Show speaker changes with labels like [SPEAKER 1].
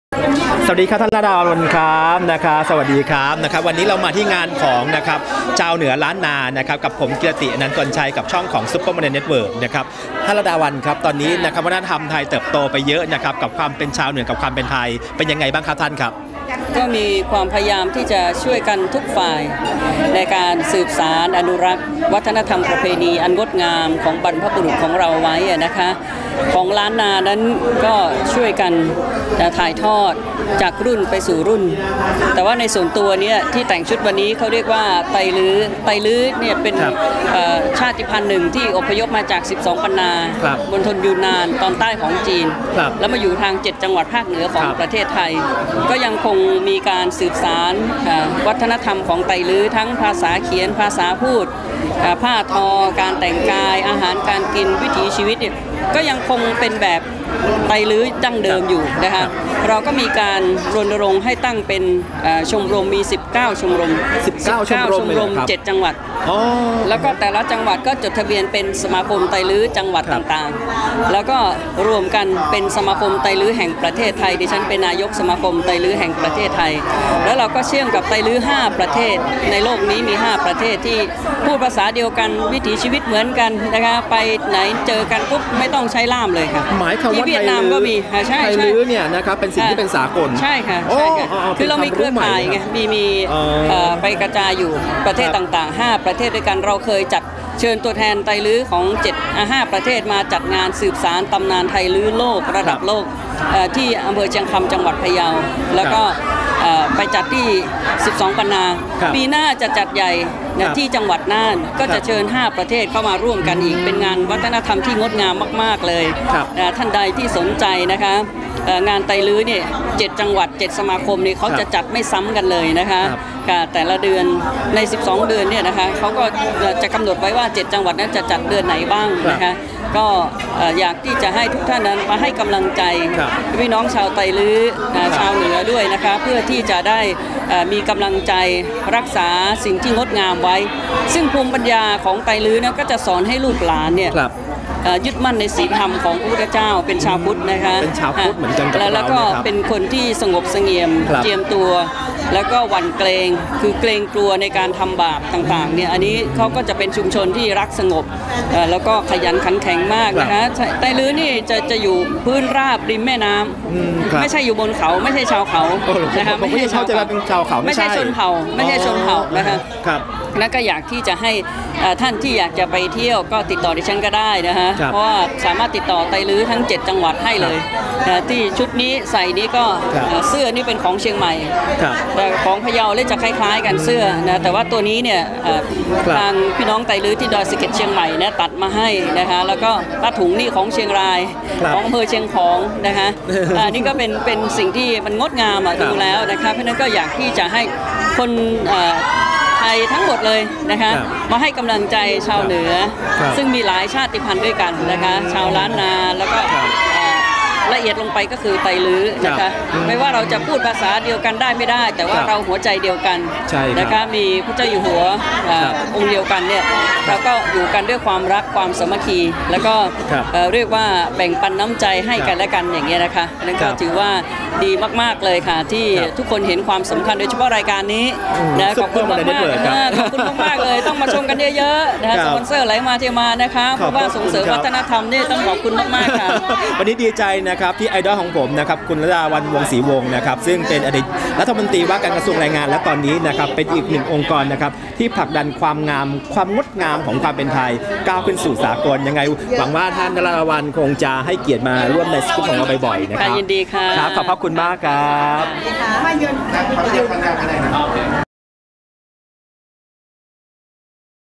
[SPEAKER 1] สวัสดีครับท่านระดาวันครับนะครับสวัสดีครับวันนี้เรามาที่งานของชาวเหนือล้านนากับผมกีรติอนันต์กลชัยกับช่องของซุปเปอร์โมเดลเน็ตเวิร์กท่านระดาวันครับตอนนี้วัฒนธรรมไทยเติบโตไปเยอะกับความเป็นชาวเหนือกับความเป็นไทยเป็นยังไงบ้างครับท่านครับ
[SPEAKER 2] ก็มีความพยายามที่จะช่วยกันทุกฝ่ายในการสืบสานอนุรักษ์วัฒนธรรมประเพณีอันงดงามของบรรพบุรุษของเราไว้นะคะของล้านนานั้นก็ช่วยกันถ่ายทอดจากรุ่นไปสู่รุ่นแต่ว่าในส่วนตัวเนี่ยที่แต่งชุดวันนี้เขาเรียกว่าไตลื้อเนี่ยเป็นชาติพันธุ์หนึ่งที่อพยพมาจาก12ปันนาบนทนยูนานตอนใต้ของจีนแล้วมาอยู่ทาง7จังหวัดภาคเหนือของประเทศไทยก็ยังคงมีการสืบสานวัฒนธรรมของไตลื้อทั้งภาษาเขียนภาษาพูดผ้าทอการแต่งกายอาหารการกินวิถีชีวิตก็ยังคงเป็นแบบไตลื้อดั้งเดิมอยู่นะคะเราก็มีการรณรงค์ให้ตั้งเป็นชมรมมี19ชมรม7จังหวัดแล้วก็แต่ละจังหวัดก็จดทะเบียนเป็นสมาคมไตลื้อจังหวัดต่างๆแล้วก็รวมกันเป็นสมาคมไตลื้อแห่งประเทศไทยดิฉันเป็นนายกสมาคมไตลื้อแห่งประเทศไทยแล้วเราก็เชื่อมกับไตลื้อ5ประเทศในโลกนี้มี5ประเทศที่พูดภาษาเดียวกันวิถีชีวิตเหมือนกันนะคะไปไหนเจอกันปุ๊บไม่ต้องใช้ล่ามเลยค่ะ
[SPEAKER 1] หมายความว่า
[SPEAKER 2] ที่เวียดนามก็มี
[SPEAKER 1] ไทยลื้อเนี่ยเป็นสิ่งที่เป็นสากล
[SPEAKER 2] ใช่ค่ะคือเรามีเครือข่ายไงมีไปกระจายอยู่ประเทศต่างๆ5ประเทศด้วยกันเราเคยจัดเชิญตัวแทนไตลื้อของ5ประเทศมาจัดงานสืบสานตำนานไทยลื้อโลกระดับโลกที่อำเภอเชียงคำจังหวัดพะเยาแล้วก็ไปจัดที่12ปันนาปีหน้าจะจัดใหญ่ที่จังหวัดน่านก็จะเชิญ5ประเทศเข้ามาร่วมกันอีกเป็นงานวัฒนธรรมที่งดงามมากๆเลยท่านใดที่สนใจนะคะงานไตลื้อเนี่ย7จังหวัด7สมาคมนี่เขาจะจัดไม่ซ้ำกันเลยนะคะแต่ละเดือนใน12เดือนเนี่ยนะคะเขาก็จะกำหนดไว้ว่า7จังหวัดนั้นจะจัดเดือนไหนบ้างนะคะก็อยากที่จะให้ทุกท่านนั้นมาให้กำลังใจพี่น้องชาวไตลื้อชาวเหนือด้วยนะคะเพื่อที่จะได้มีกำลังใจรักษาสิ่งที่งดงามไว้ซึ่งภูมิปัญญาของไตลื้อนะก็จะสอนให้ลูกหลานเนี่ยยึดมั่นในศีลธรรมของพระพุทธเจ้าเป็นชาวพุทธนะคะ
[SPEAKER 1] เป็นชาวพุทธเหมือนกัน
[SPEAKER 2] แล้วก็เป็นคนที่สงบเสงี่ยมเจียมตัวแล้วก็หวั่นเกรงคือเกรงกลัวในการทำบาปต่างๆเนี่ยอันนี้เขาก็จะเป็นชุมชนที่รักสงบแล้วก็ขยันขันแข็งมากนะคะไตลื้อนี่จะอยู่พื้นราบริมแม่น้ำไม่ใช่อยู่บนเขาไม่ใช่ชาวเขานะคะ
[SPEAKER 1] ไม่ใช่ชาวเขา
[SPEAKER 2] ไม่ใช่ชนเผ่าไม่ใช่ชนเผ่านะคะแล้วก็อยากที่จะให้ท่านที่อยากจะไปเที่ยวก็ติดต่อดิฉันก็ได้นะคะเพราะว่าสามารถติดต่อไตลื้อทั้ง7จังหวัดให้เลยที่ชุดนี้ใส่นี้ก็เสื้อนี่เป็นของเชียงใหม่แต่ของพะเยาเลยจะคล้ายๆกันเสื้อนะแต่ว่าตัวนี้เนี่ยทางพี่น้องไตลื้อที่ดอยสะเก็ดเชียงใหม่นะตัดมาให้นะคะแล้วก็ผ้าถุงนี่ของเชียงรายของอำเภอเชียงของนะคะนี่ก็เป็นสิ่งที่มันงดงามดูแล้วนะคะเพราะนั้นก็อยากที่จะให้คนไทยทั้งหมดเลยนะคะมาให้กำลังใจชาวเหนือซึ่งมีหลายชาติพันธุ์ด้วยกันนะคะชาวล้านนาแล้วก็ละเอียดลงไปก็คือไตลื้อนะคะไม่ว่าเราจะพูดภาษาเดียวกันได้ไม่ได้แต่ว่าเราหัวใจเดียวกันนะคะมีพระเจ้าอยู่หัวองค์เดียวกันเนี่ยเราก็อยู่กันด้วยความรักความสามัคคีแล้วก็เรียกว่าแบ่งปันน้ำใจให้กันและกันอย่างเงี้ยนะคะนั่นก็ถือว่าดีมากๆเลยค่ะที่ทุกคนเห็นความสำคัญโดยเฉพาะรายการนี้นะขอบคุณมากๆขอบคุณมากๆเลยต้องมาชมกันเยอะๆนะคะสปอนเซอร์ไหลมาเทมานะคะเพราะว่าส่งเสริมวัฒนธรรมนี่ต้องขอบคุณมากๆค่ะ
[SPEAKER 1] วันนี้ดีใจที่ไอดอลของผมคุณระดาวันวงศรีวงศ์ซึ่งเป็นอดีตรัฐมนตรีว่าการกระทรวงแรงงานและตอนนี้เป็นอีกหนึ่งองค์กรที่ผลักดันความงามความงดงามของความเป็นไทยก้าวขึ้นสู่สากลยังไงหวังว่าท่านระดาวันคงจะให้เกียรติมาร่วมในสกู๊ปของเราบ่อยๆนะครับ
[SPEAKER 2] ยินดีค่ะ
[SPEAKER 1] ขอบพระคุณมากครับ